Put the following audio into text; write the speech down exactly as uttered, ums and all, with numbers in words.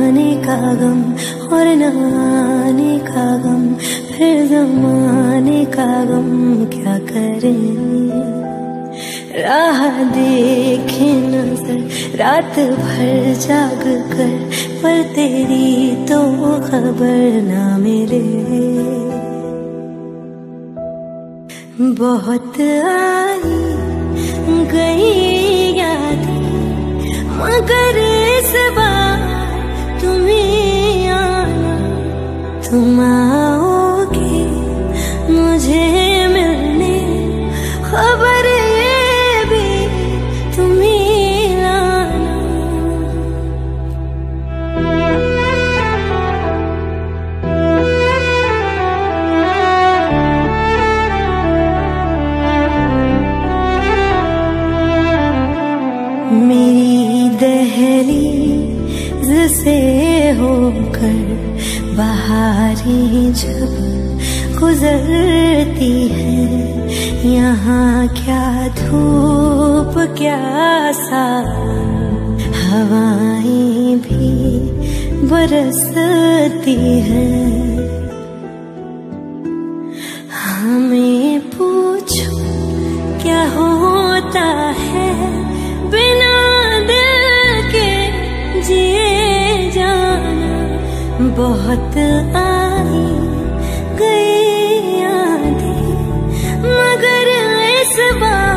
आने का गम और न आने का गम, फिर ज़माने का गम क्या करें। राह देखे नजर रात भर जाग कर, पर तेरी तो खबर ना मिले। बहुत आई गई यादें, मगर इस बार तुम्हें आना, तुम आओगे मुझे मिलने, खबर ये भी तुम्हें लाना। मेरी दहलीज से होकर बहारें जब गुजरती है, यहाँ क्या धूप क्या सावन, हवाएं भी बरसती हैं। हमें पूछो क्या होता है बिना दिल के जिए जाना। बहुत आई गई यादें, मगर इस बार